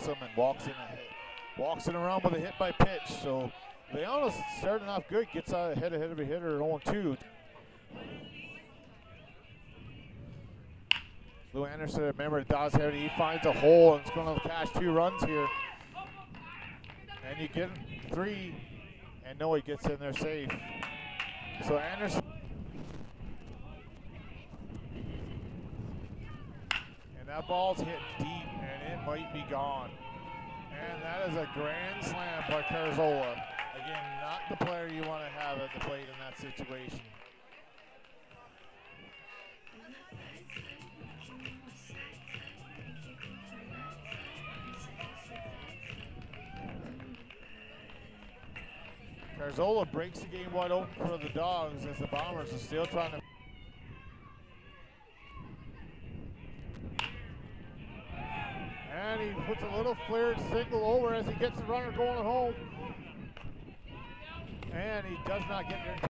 him and walks in around with a hit by pitch. So Leona's starting off good, gets out ahead of a hitter, 0-2. Lou Anderson, remember Dawgs heavy, he finds a hole and it's going to cash 2 runs here. And you get 3, and no, he gets in there safe. So Anderson. And that ball's hit deep, and it might be gone. And that is a grand slam by Carzola. Again, not the player you want to have at the plate in that situation. Carzola breaks the game wide open for the Dawgs as the Bombers are still trying to. And he puts a little flared single over as he gets the runner going home. And he does not get there.